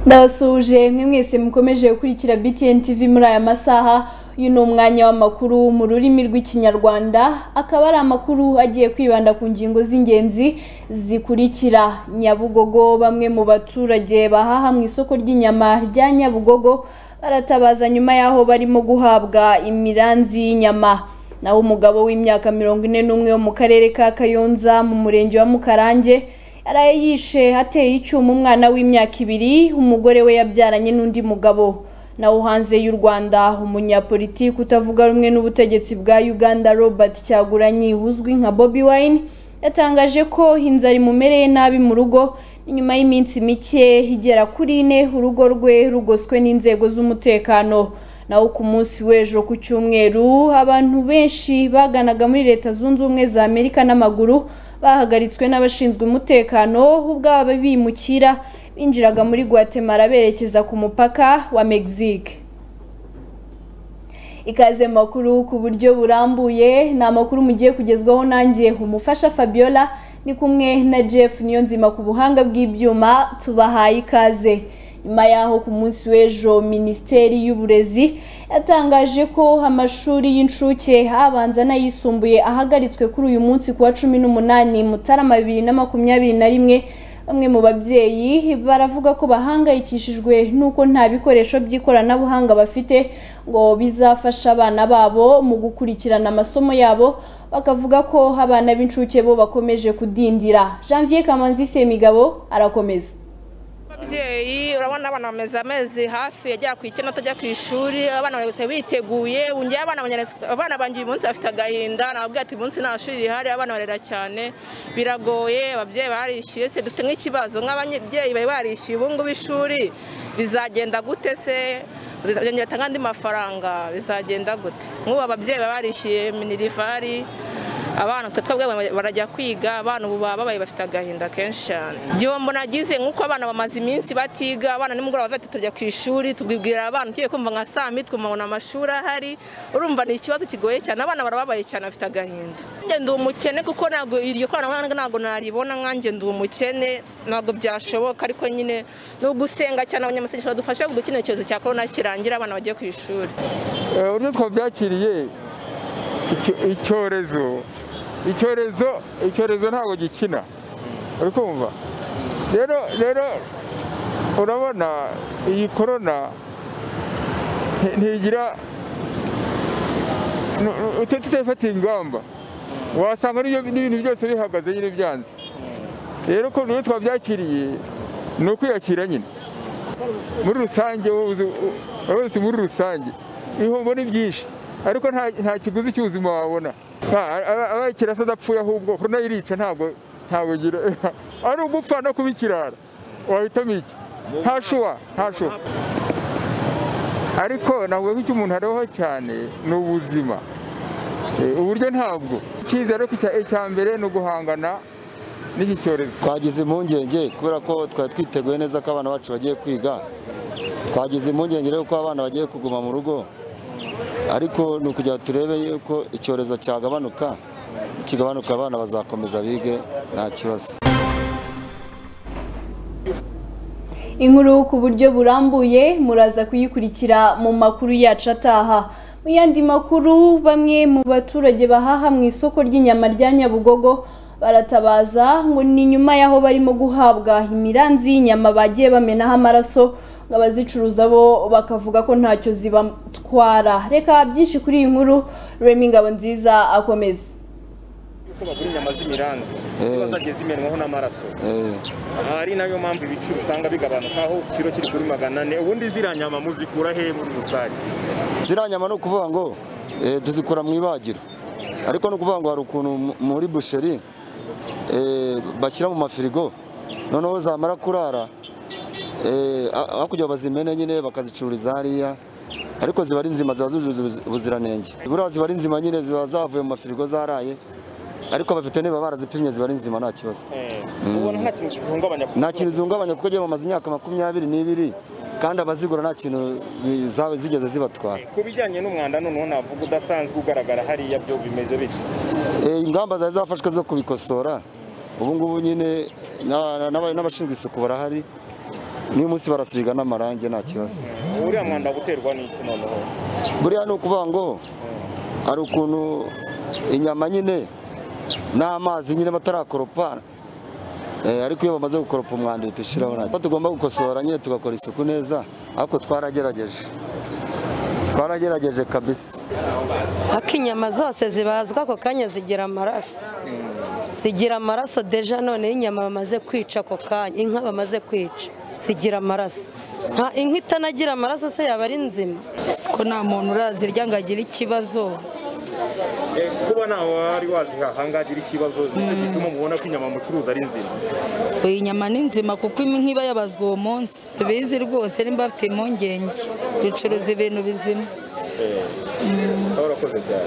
Ndabasuje mwe mwese mukomeje gukurikira BTN TV muri aya masaha. Uyu ni umwanya w'amakuru mu rurimi rw'ikinyarwanda, akaba ari amakuru agiye kwibanda ku ngingo z'ingenzi zikurikira. Nyabugogo, bamwe mu baturage bahaha mu isoko ry'inyama rya Nyabugogo baratabaza nyuma yaho barimo guhabwa imiranzi y'inyama. Naho umugabo w'imyaka 41 wo mu karere ka Kayonza mu murenge wa Mukarange yaraye yishe ateye icyuma umwana w'imyaka 2, umugore we yabyaranye n'undi mugabo. Naho hanze y'u Rwanda, umunyapolitiki utavuga rumwe n'ubutegetsi bwa Uganda Robert Cyagulanyi uzwi nka Bobi Wine yatangaje ko inzara imumereye nabi mu rugo inyuma y'iminsi mike igera kuri 4 urugo rwe rugoswe n'inzego z'umutekano. Naho ku munsi w'ejo ku cyumweru, abantu benshi baganaga muri Leta Zunze Ubumwe za Amerika n'amaguru bahagaritswe n'abashinzwe umutekano ubwo ababimukira binjiraga muri Guatemala berekeza ku mupaka wa Mexique. Ikaze makuru ku buryo burambuye, na makuru mugiye kugezwaho nanjye umufasha Fabiola, ni kumwe na Jeff Niyonzima ku buhanga bw'ibyuma. Tubahaye ikaze. Nyuma yaho ku munsi w'ejo, Minisiteri y'Uburezi yatangaje ko amashuri y'incuke abanza n'ayisumbuye ahagaritswe kuri uyu munsi kuwa 18 Mutarama 2021. Bamwe mu babyeyi baravuga ko bahangayikishijwe nuko nta bikoresho by'ikoranabuhanga bafite ngo bizafasha abana babo mu gukurikirana amasomo yabo, bakavuga ko abana b'incuke bo bakomeje kudindira. Janvier Kamanzi Semigabo arakomeza. Ababyeyi urabona abana bameze amezi hafi yajya ku icyenda atajya ku ishuri, abana biteguye ungiye abana banjye uyu munsi bafite agahinda, nababwiye ati munsi nta shuri rihari, abana barera cyane biragoye. Ababyeyi barishyuye, se dufite nk'ikibazo nk'ababyeyi bari barishyuye ubu ngubu ishuri bizagenda gute? Se bazagenda batanga andi mafaranga bizagenda gute? Nk'ubu ababyeyi barishyuye minerivari, abana twebwe barajya kwiga, abana ubu babaye bafite agahinda kenshi cyane. Igihombo nagize nk'uko abana bamaze iminsi batiga, abana nimugoroba bafite tujya ku ishuri, tubwibwira abana tugiye kumva nka saa mbi twumva amashuri ahari. Urumva ni ikibazo kigoye cyane, abana barababaye cyane bafite agahinda. Nje ndi umukene kuko ntabwo iryo koranabuhanga ntabwo naribona, nkanjye ndi umukene ntabwo byashoboka, ariko nyine no gusenga cyane abanyamasengesho badufasha gukina icyorezo cya corona kirangira abana bagiye ku ishuri. Uryo twabyakiriye icyorezo ntabwo gikina, uri kumva? Rero urabona iyi corona ntigira tutafata ingamba, wasanga n'ibintu byose bihagaze nyine byanze. Rero ko rero twabyakiriye ni ukwiyakira nyine muri rusange. Muri rusange ihombo ni byinshi, ariko nta kiguzi cy'ubuzima wabona. Abakira sadapfuye, ahubwo corona irica, ntabwo gira ari ugupfa no kubikirara wahitamo iki? Ntashuwa. Ariko ntabwo icyo umuntu ariho cyane ni ubuzima, uburyo ntabwo cyiza. Ariko icya mbere ni uguhangana n'iki cyorezo. Twagize impungenge kubera ko twari twiteguye neza ko abana bacu bagiye kwiga. Twagize impungenge rero ko abana bagiye kuguma mu rugo, ariko ni ukugira turebe yuko icyorezo cyagabanuka, abana bazakomeza bige nta kibazo. Inkuru ku buryo burambuye muraza kuyikurikira mu makuru yacu ataha. Mu yandi makuru, bamwe mu baturage bahaha mu isoko ry'inyama rya Nyabugogo baratabaza ngo ni nyuma yaho barimo guhabwa imiranzi y'inyama bagiye bamenaho amaraso, abazicuruza bo bakavuga ko ntacyo zibatwara. Reka byinshi kuri iyi nkuru Remy Ngabonziza akomeza. Yuko bagura inyama z'imiranzi zibazagiye zimenwaho n'amaraso, ari nayo mpamvu ibiciro usanga bigabanuka, aho ikiro kiri kuri 400. Ubundi ziranyama muzikura he muri rusange? Ziranyama no kuvuga ngo tuzikora mu ibagiro, ariko no kuvuga ngo hari ukuntu muri busheri bashyira mu mafirigo, noneho zamara kurara akujya bazimene nyine bakazicururiza hariya, ariko ziba ari nzima, ziba zujuje ubuziranenge. Buriya ziba ari nzima nyine, ziba zavuye mu mafirigo zaraye, ariko abafite niba barazipimye ziba ari nzima nta kibazo. Ubona nta kintu zihungabanya? Nta kintu zihungabanya kuko bamaze imyaka 22 kandi abazigura nta kintu zigeze zibatwara. Ku bijyanye n'umwanda noneho navuga udasanzwe ugaragara hariya, byo bimeze bityo? Ingamba zafashwe zo kubikosora ubu ngubu nyine n'abashinzwe isuku barahari, niyo munsi barasiga n'amarangi nta kibazo. Uriya mwanda guterwa n'iki noneho? Buriya no kuvuga ngo ari ukuntu inyama nyine n'amazi nyine batarakoropa, ariko iyo bamaze gukoropa umwanda tushiraho nacyo. Tugomba gukosora nyine tugakora isuku neza, ariko twarageregeje kabisa. Akinyama zose zibazwa ako kanya zigira amaraso deja none inyama bamaze kwica ako kanya, inka bamaze kwica zigira amaraso. Nta inka itanagira amaraso se yaba ari nzima? Ko nta muntu urazirya ngo agire ikibazo. Kuba nawe wari wazihangagira ikibazo nicyo gituma mubona ko inyama mucuruza ari nzima. Iyi nyama ni nzima kuko inka iba yabazwa uwo munsi. Tubizi rwose nimba bafite impungenge ducuruza ibintu bizima. Urakoze cyane.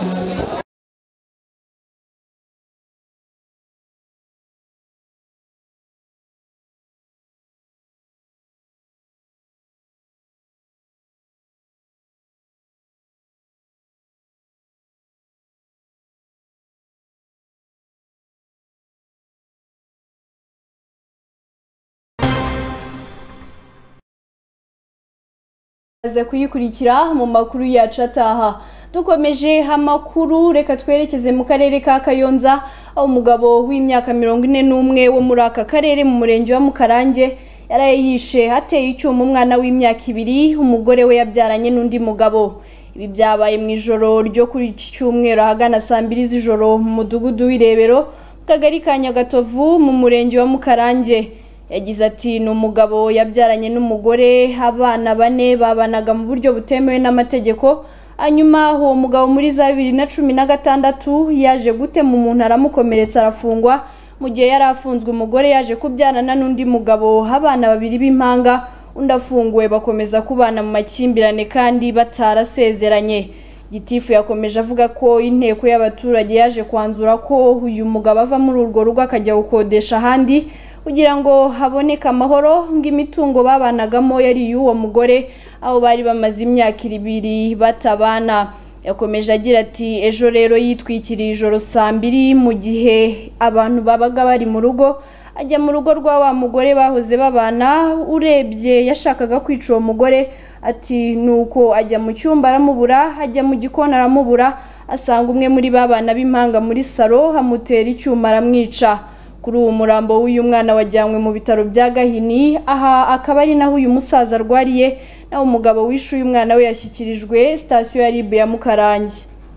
aza kuyikurikira mu makuru yacu ataha. Dukomeje amakuru, reka twerekeze mu karere ka Kayonza, aho umugabo w'imyaka 41 wo muri aka karere mu murenge wa Mukarange yaraye yishe hateye icyuma umwana w'imyaka 2, umugore we yabyaranye n'undi mugabo. Ibi byabaye mu ijoro ryo kuri iki cyumweru ahagana saa 2 z'ijoro mu mudugudu w'Irebero mu kagari ka Nyagatovu mu murenge wa Mukarange. Yagize ati ni umugabo yabyaranye n'umugore, abana 4 babanaga mu buryo butemewe n'amategeko. Hanyuma uwo mugabo muri za 2016 yaje gutema umuntu aramukomeretsa arafungwa. Mu gihe yari afunzwe umugore yaje kubyarana n'undi mugabo, abana 2 b'impanga, undi afunguwe bakomeza kubana mu makimbirane kandi batarasezeranye. Gitifu yakomeje avuga ko inteko y'abaturage yaje kwanzura ko uyu mugabo ava muri urwo rugo akajya gukodesha ahandi kugira ngo haboneke amahoro, ngo imitungo babanagamo yari y'uwo mugore aho bari bamaze imyaka 2 batabana. Yakomeje agira ati ejo rero yitwikiriye ijoro saa 2 mu gihe abantu babaga bari mu rugo, ajya mu rugo rwa wa mugore bahoze babana. Urebye yashakaga kwica uwo mugore, ati nuko ajya mu cyumba aramubura, ajya mu gikona aramubura, asanga umwe muri babana b'impanga muri salo, hamutera icyuma aramwica. Kuri uwo murambo w'uyu mwana wajyanywe mu bitaro bya Gahini, aha akaba ari naho uyu musaza arwariye, naho umugabo wishe uyu mwana we yashyikirijwe sitasiyo ya RIB ya Mukarange.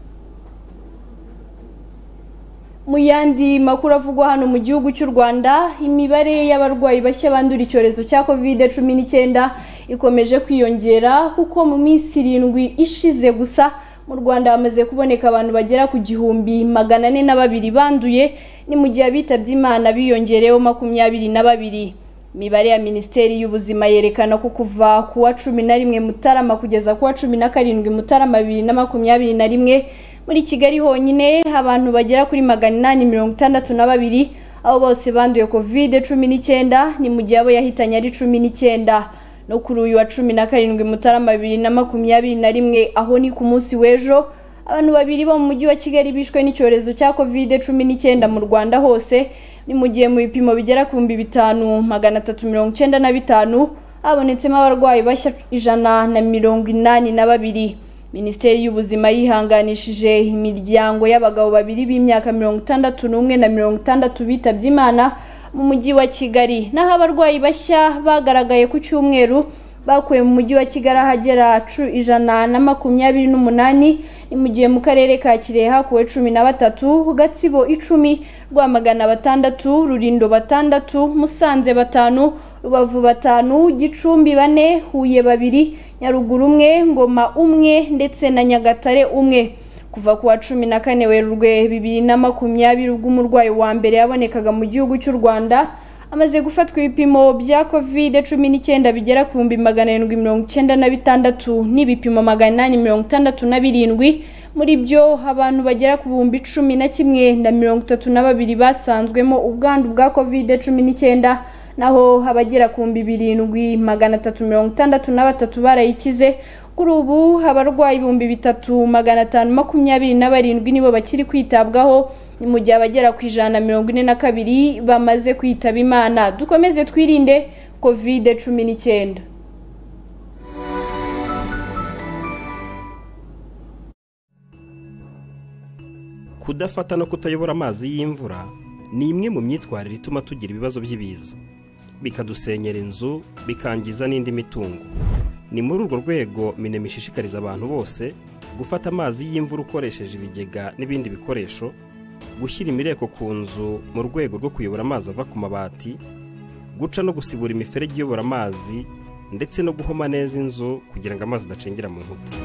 Mu yandi makuru avugwa hano mu gihugu cy'u Rwanda, imibare y'abarwayi bashya bandura icyorezo cya COVID-19 ikomeje kwiyongera kuko mu minsi 7 ishize gusa mu Rwanda hamaze kuboneka abantu bagera ku 1402 banduye, ni mu gihe abitabye Imana biyongereyeho 22. Imibare ya Minisiteri y'Ubuzima yerekana ko kuva ku wa 11 Mutarama kugeza ku wa 17 Mutarama 2021 muri Kigali honyine abantu bagera kuri 862, abo bose banduye COVID-19, ni mu gihe abo yahitanye ari 19. No kuri uyu wa 17 Mutarama 2021, aho ni ku munsi w'ejo, abantu 2 bo mu mujyi wa Kigali bishwe n'icyorezo cya COVID-19 mu Rwanda hose, ni mu gihe mu bipimo bigera ku 5395 habonetsemo abarwayi bashya 182. Minisiteri y'Ubuzima yihanganishije imiryango y'abagabo 2 b'imyaka 61 na 60 bitabye Imana mu mujyi wa Kigali. Naho abarwayi bashya bagaragaye ku cyumweru bakuye mu mujyi wa Kigali hagera 128, ni mu gihe mu karere ka Kirehe hakuwe 13, Gatsibo 10, Rwamagana 6, Rulindo 6, Musanze 5, Rubavu 5, Gicumbi 4, Huye 2, Nyaruguru 1, Ngoma 1 ndetse na Nyagatare 1. Kuva ku wa 14 Werurwe 2020 ubwo umurwayi wa mbere yabonekaga mu gihugu cy'u Rwanda amaze gufatwa ibipimo bya COVID-19 bigera ku 796 n'ibipimo 867. Muri byo abantu bagera ku 11,032 basanzwemo ubwandu bwa COVID-19, naho abagera ku 7,363 barayikize. Kuri ubu abarwayi 3,527 nibo bakiri kwitabwaho, ni mu gihe abagera ku 142 bamaze kwitaba Imana. Dukomeze twirinde COVID-19. Kudafata no kutayobora amazi y'imvura ni imwe mu myitwarire ituma tugira ibibazo by'ibiza, bikadusenyera inzu, bikangiza n'indi mitungo. Ni muri urwo rwego Minema ishishikariza abantu bose gufata amazi y'imvura ukoresheje ibigega n'ibindi bikoresho, gushyira imireko ku nzu mu rwego rwo kuyobora amazi ava ku mabati, guca no gusibura imiferege iyobora amazi, ndetse no guhoma neza inzu kugira ngo amazi adacengera mu nkuta.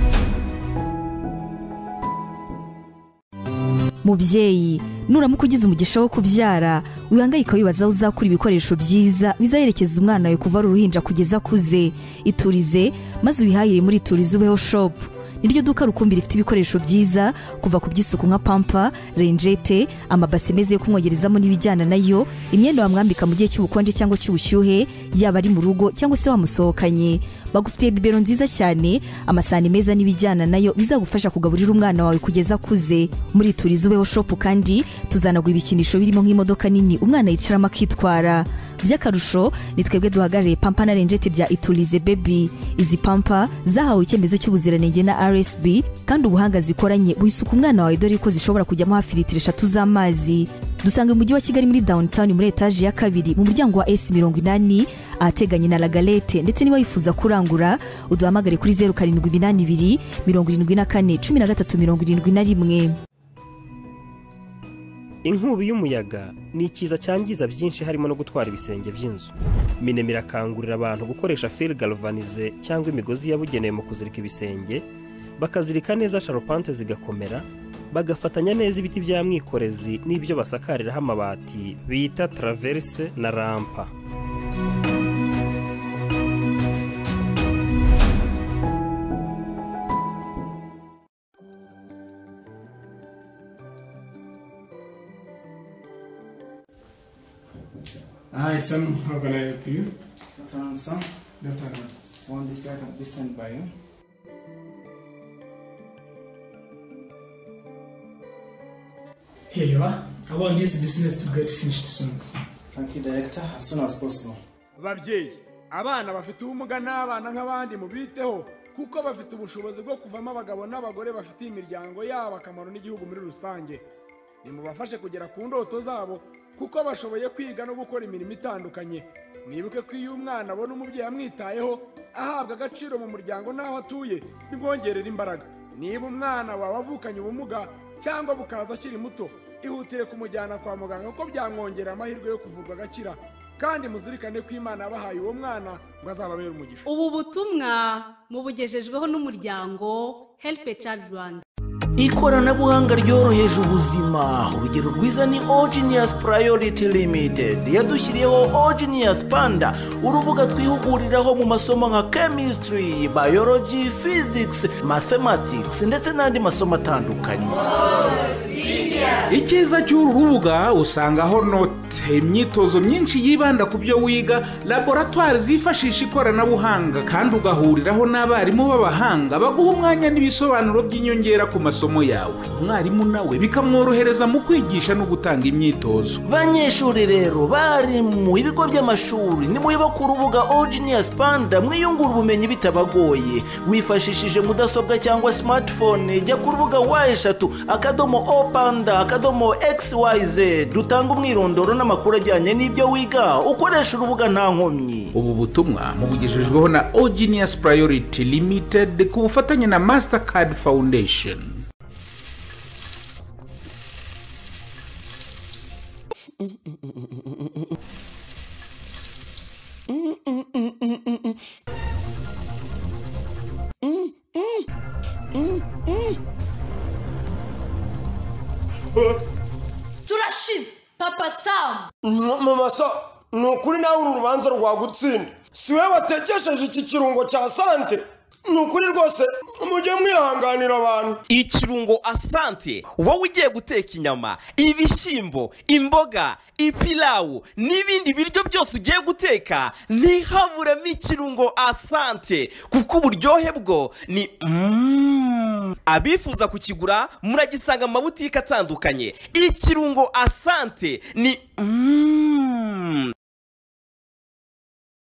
Mubyeyi, nuramuka ugize umugisha wo kubyara, wihangayika wibaza uzakura ibikoresho byiza bizaherekeza umwana wawe kuva ari uruhinja kugeza akuze. Iturize maze ubihahire muri Iturize Ubeho Shop. Niryo duka rukumbi rifite ibikoresho byiza kuva ku by'isuku nka pampa, renjete, amabase meze yo kumwogerezamo n'ibijyana nayo, imyenda wamwambika mu gihe cy'ubukonje cyangwa cy'ubushyuhe, yaba ari mu rugo cyangwa se wamusohokanye. Bagufitiye bibero nziza cyane, amasahani meza n'ibijyana nayo bizagufasha kugaburira umwana wawe kugeza akuze. Muri Iturize Ubeho Shop kandi tuzanagwa ibikinisho birimo nk'imodoka nini umwana yicaramo akitwara. By'akarusho ni twebwe duhagarariye pampa na renjete bya Iturize Baby. Izi pampa zahawe icyemezo cy'ubuziranenge na RSB kandi ubuhanga zikoranye buhisuka umwana wawe dore ko zishobora kujyamo hafi litiro 3 z'amazi. Dusanga mu mujyi wa Kigali muri downtown muri etaje ya 2 mu muryango wa S80 ahateganye na La Galette, ndetse niba wifuza kurangura uduhamagare kuri 0782 74 1371. Inkubi y'umuyaga ni ikiza cyangiza byinshi harimo no gutwara ibisenge by'inzu. Minema irakangurira abantu gukoresha fil galvanize cyangwa imigozi yabugenewe mu kuzirika ibisenge, bakazirika neza sharpante zigakomera, bagafatanya neza ibiti bya mwikorezi n'ibyo basakariraho amabati bita traverse na rampa. Hi, Sam. How can I help you? Dr. Sam, Dr. On this side of this sent by you. Here you are. I want this business to get finished soon. Thank you, Director. As soon as possible. Babyeyi, abana bafite ubumuga n'abana nk'abandi mubiteho kuko bafite ubushobozi bwo kuvamo abagabo n'abagore bafite imiryango yabo akamaro n'igihugu muri rusange. Nimubafashe kugera ku ndoto zabo kuko bashoboye kwiga no gukora imirimo itandukanye. Mwibuke ko iyo umwana abona umubyeyi amwitayeho ahabwa agaciro mu muryango n'aho atuye, bimwongerera imbaraga. Niba umwana wawe avukanye ubumuga cyangwa bukaza akiri muto, ihutire kumujyana kwa muganga ko byamwongerera amahirwe yo kuvurwa agakira, kandi muzirikane ko Imana yabahaye uwo mwana ngo azababere umugisha. Ubu butumwa mubugejejweho n'umuryango Help a Child Rwanda. Ikoranabuhanga ryoroheje ubuzima. Urugero rwiza ni Genius Priority Limited yadushyiriyeho Genius Panda, urubuga twihuguriraho mu masomo nka chemistry, biology, physics, mathematics ndetse n'andi masomo atandukanye. Icyiza cy'uru rubuga usangaho note, imyitozo myinshi yibanda ku byo wiga, laboratoire zifashisha ikoranabuhanga, kandi ugahuriraho n'abarimu b'abahanga baguha umwanya n'ibisobanuro by'inyongera ku masomo yawe. Umwarimu nawe bikamworohereza mu kwigisha no gutanga imyitozo. Banyeshuri rero bari mu ibigo by'amashuri, ni muyiba ku rubuga Genius Panda mwiyungura ubumenyi bitabagoye. Wifashishije mudasobwa cyangwa smartphone, jya ku rubuga *opanda.xyz rutanga umwirondoro n'amakuru ajyanye n'ibyo wiga, ukoresha urubuga nta nkomyi. Ubu butumwa mubugejejweho na Genius Priority Limited ku bufatanye na Mastercard Foundation. Turashize Papa Sam. Mama Sam, nukuri nawe uru rubanza rwagutsinda. Si wewe watekesheje iki kirungo cya sante. Nukuri rwose mujye mwihanganira abantu. Ikirungo asante, wowe ugiye guteka inyama, ibishimbo, imboga, ipilawu n'ibindi biryo byose ugiye guteka, ntihaburemo ikirungo asante kuko uburyohe bwo ni abifuza kukigura muragisanga mu mabutike atandukanye. Ikirungo asante ni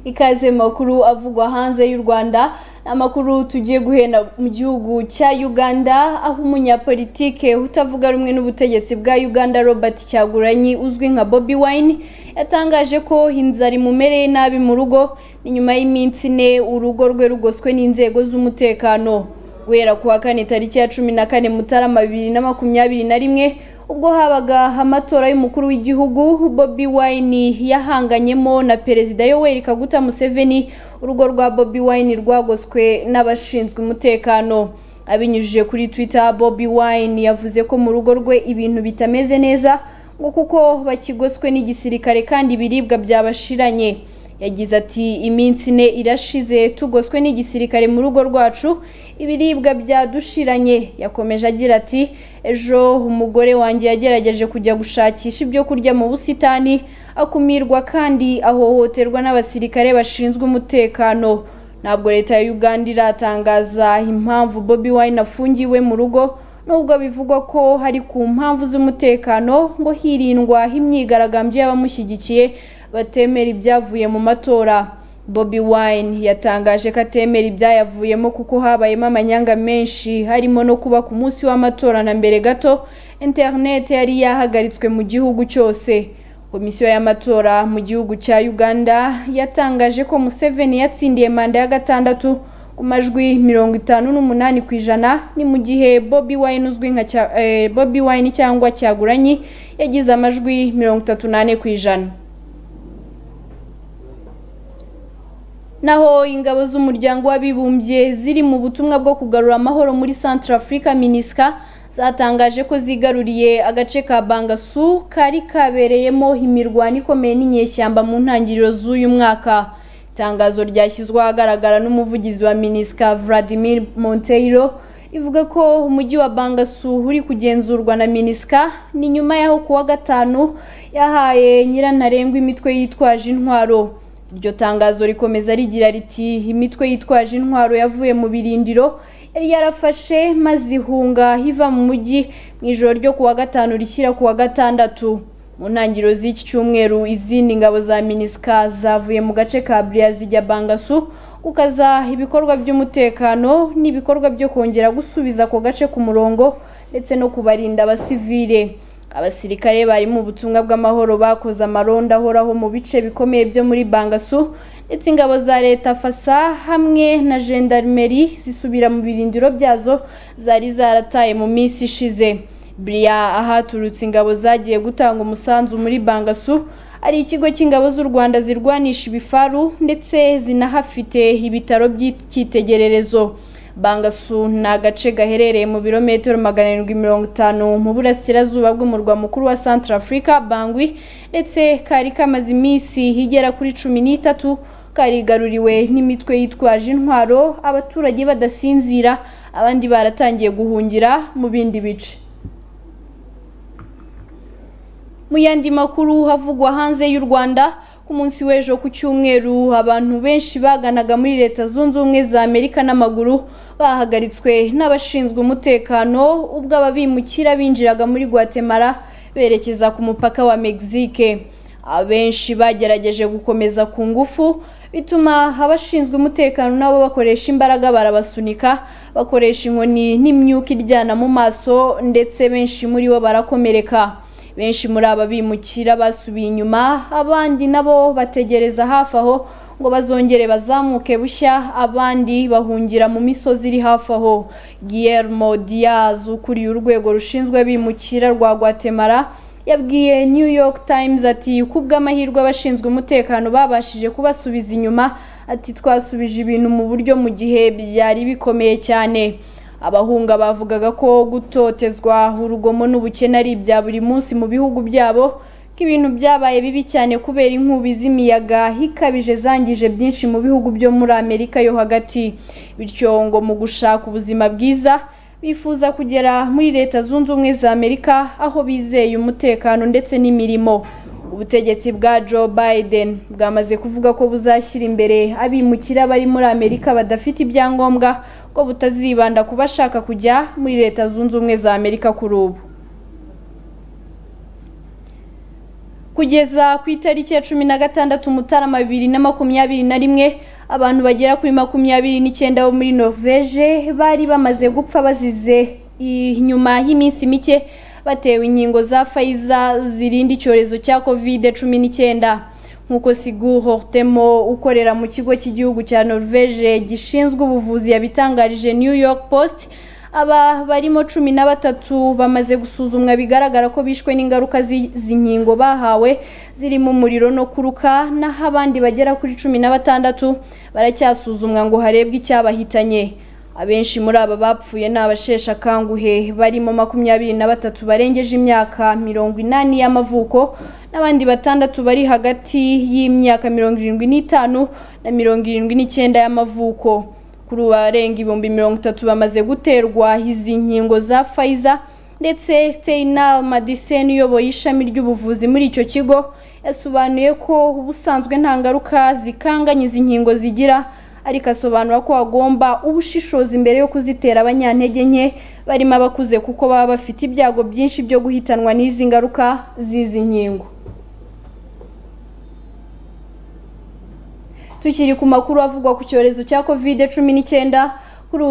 ikaze makuru avugwa hanze y'u Rwanda. Amakuru tugiye guhera mu gihugu cya Uganda aho umunyapolitike utavuga rumwe n'ubutegetsi bwa Uganda Robert Kyagulanyi uzwi nka Bobi Wine yatangaje ko inzara imumereye nabi mu rugo inyuma y'iminsi 4 urugo rwe rugoswe n'inzego z'umutekano. Guhera kuwa kane tariki ya 14 Mutarama 2021 ubwo habaga amatora y'umukuru w'igihugu, Bobi Wine yahanganyemo na Perezida Yoweri Kaguta Museveni. Urugo rwa Bobi Wine rwagoswe n'abashinzwe umutekano. Abinyujije kuri Twitter, Bobi Wine yavuze ko mu rugo rwe ibintu bitameze neza ngo kuko bakigoswe n'igisirikare kandi ibiribwa byabashiranye. Yagize ati iminsi 4 irashize tugoswe n'igisirikare mu rugo rwacu, ibiribwa byadushiranye. Yakomeje agira ati ejo umugore wanjye yagerageje kujya gushakisha ibyo kurya mu busitani akumirwa kandi ahohoterwa n'abasirikare bashinzwe umutekano. Ntabwo leta ya Uganda iratangaza impamvu Bobi Wine afungiwe mu rugo, nubwo bivugwa ko hari ku mpamvu z'umutekano ngo hirindwa imyigaragambyo y'abamushyigikiye batemera ibyavuye mu matora. Bobi Wine yatangaje ko atemera ibyayavuyemo kuko habayemo amanyanga menshi, harimo no kuba ku munsi w'amatora na mbere gato internet yari yahagaritswe mu gihugu cyose. Komisiyo y'amatora mu gihugu cya Uganda yatangaje ko Museveni yatsindiye manda ya gatandatu ku majwi 58%, ni mu gihe Bobi Wine uzwi nka Bobi Wine cyangwa Kyagulanyi yagize amajwi 38%. Naho ingabo z'umuryango w'abibumbye ziri mu butumwa bwo kugarura amahoro muri Central Africa MINUSCA zatangaje ko zigaruriye agace ka Bangasu kari kabereyemo imirwano ikomeye n'inyeshyamba mu ntangiriro z'uyu mwaka. Itangazo ryashyizwe ahagaragara n'umuvugizi wa MINUSCA Vladimir Monteiro ivuga ko umujyi wa Bangasu uri kugenzurwa na MINUSCA ni nyuma yaho kuwa gatanu yahaye nyirantarengwa imitwe yitwaje intwaro. Iryo tangazo rikomeza rigira riti imitwe yitwaje intwaro yavuye mu birindiro yari yarafashe maze ihunga hiva mu mujyi mu ijoro ryo kuwa gatanu rishyira kuwa gatandatu. Mu ntangiriro z'iki cyumweru izindi ngabo za MINUSCA zavuye mu gace ka Bria zijya Bangasu kukaza ibikorwa by'umutekano n'ibikorwa byo kongera gusubiza ko gace ku murongo ndetse no kubarinda abasivile. Abasirikare bari mu butumwa bw'amahoro bakoze amaronda ahoraho mu bice bikomeye byo muri Bangasu ndetse ingabo za leta fasa hamwe na gendarmerie zisubira mu birindiro byazo zari zarataye mu minsi ishize. Bria ahaturutse ingabo zagiye gutanga umusanzu muri Bangasu ari ikigo cy'ingabo z'u Rwanda zirwanisha ibifaru ndetse zinahafite ibitaro by'icyitegererezo. Bangasu na gace gaherereye mu birometero 750 mu burasirazuba bw'umurwa mukuru wa Central Africa Bangui, ndetse kari kamaze iminsi higera kuri 13 karigaruriwe n'imitwe yitwaje intwaro, abaturage badasinzira abandi baratangiye guhungira mu bindi bice. Mu yandi makuru havugwa hanze y'u Rwanda, ku munsi w'ejo ku cyumweru abantu benshi baganaga muri Leta Zunze Ubumwe za Amerika n'amaguru bahagaritswe n'abashinzwe umutekano ubwo ababimukira binjiraga muri Guatemala berekeza ku mupaka wa Mexique. Abenshi bagerageje gukomeza ku ngufu bituma abashinzwe umutekano nabo bakoresha imbaraga barabasunika, bakoresha inkoni n'imyuka iryana mu maso ndetse benshi muri bo barakomereka. Benshi muri aba bimukira basubiye inyuma, abandi nabo bategereza hafi aho ngo bazongere bazamuke bushya, abandi bahungira mu misozi iri hafi aho. Guillermo Diaz ukuriye urwego rushinzwe abimukira rwa Guatemala yabwiye New York Times ati kubw'amahirwe abashinzwe umutekano babashije kubasubiza inyuma, ati twasubije ibintu mu buryo mu gihe byari bikomeye cyane. Abahunga bavugaga ko gutotezwa, urugomo n'ubukene ari ibya buri munsi mu bihugu byabo, ko ibintu byabaye bibi cyane kubera inkubi z'imiyaga ikabije zangije byinshi mu bihugu byo muri Amerika yo hagati. Bityo ngo mu gushaka ubuzima bwiza bifuza kugera muri Leta Zunze Ubumwe za Amerika aho bizeye umutekano ndetse n'imirimo. Ubutegetsi bwa Joe Biden bwamaze kuvuga ko buzashyira imbere abimukira bari muri Amerika badafite ibyangombwa, ko butazibanda ku bashaka kujya muri Leta Zunze Ubumwe za Amerika kuri ubu. Kugeza ku itariki ya 16 Mutarama 2021 abantu bagera kuri 29 bo muri Norvège bari bamaze gupfa bazize inyuma y'iminsi mike batewe inkingo za Pfizer zirinda icyorezo cya COVID-19 nkuko Sigurd Hortemo ukorera mu kigo cy'igihugu cya Norvège gishinzwe ubuvuzi yabitangarije New York Post. Aba barimo 13 bamaze gusuzumwa bigaragara ko bishwe n'ingaruka z'inkingo bahawe zirimo umuriro no kuruka, naho abandi bagera kuri 16 baracyasuzumwa ngo harebwe icyabahitanye. Abenshi muri aba bapfuye n'abashesha kanguhe barimo 23 barengeje imyaka 80 y'amavuko n'abandi batandatu bari hagati y'imyaka 75 na 79 y'amavuko. Kuri barenga 30,000 bamaze guterwa izi nkingo za Pfizer, ndetse Steinar Madisen uyoboye ishami ry'ubuvuzi muri icyo kigo yasobanuye ko ubusanzwe nta ngaruka zikanganye izi nkingo zigira, ariko asobanura ko hagomba ubushishozi mbere yo kuzitera abanyantege nke barimo abakuze kuko baba bafite ibyago byinshi byo guhitanwa n'izi ngaruka z'izi nkingo. Tukiri ku makuru avugwa ku cyorezo cya COVID-19, kuri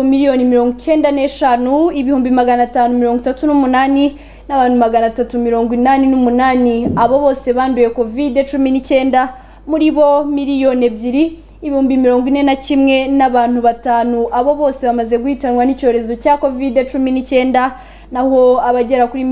1,95,538 n'abantu 388 abo bose banduye COVID-19, muri bo 2,241,000 n'abantu 5 abo bose bamaze guhitanwa n'icyorezo cya COVID-19, naho abagera kuri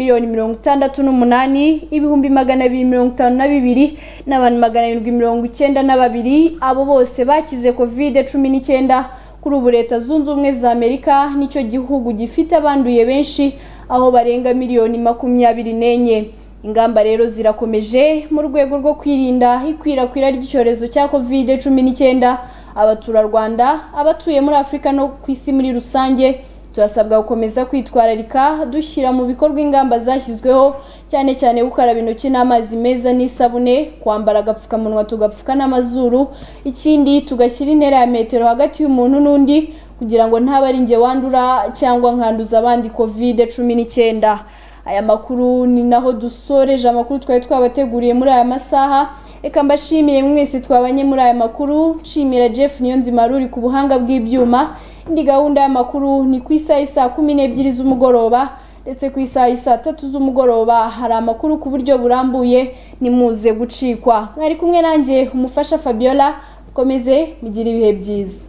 1,68,252 n'abantu 792 abo bose bakize COVID-19. Kuri ubu Leta Zunze Ubumwe za Amerika nicyo gihugu gifite abanduye benshi aho barenga 24,000,000. Ingamba rero zirakomeje mu rwego rwo kwirinda ikwirakwira ry'icyorezo cya COVID-19. Abatura Rwanda, abatuye muri Afrika no ku isi muri rusange turasabwa gukomeza kwitwararika dushyira mu bikorwa ingamba zashyizweho, cyane cyane gukaraba intoki n'amazi meza n'isabune, kwambara agapfukamunwa tugapfuka n'amazuru, ikindi tugashyira intera ya metero hagati y'umuntu n'undi kugira ngo ntaba ari nge wandura cyangwa nkanduza abandi COVID-19. Aya makuru ni naho dusoreje amakuru twari twabateguriye muri aya masaha. Eka mbashimire mwese twabanye muri aya makuru, nshimira Jeff Niyonzima ruri ku buhanga bw'ibyuma. Indi gahunda y'amakuru ni ku isaha 12 z'umugoroba, ndetse ku isaha 3 z'umugoroba hari amakuru ku buryo burambuye, nimuze gucikwa. Mwari kumwe nanjye umufasha Fabiola, komeze mugire ibihe byiza.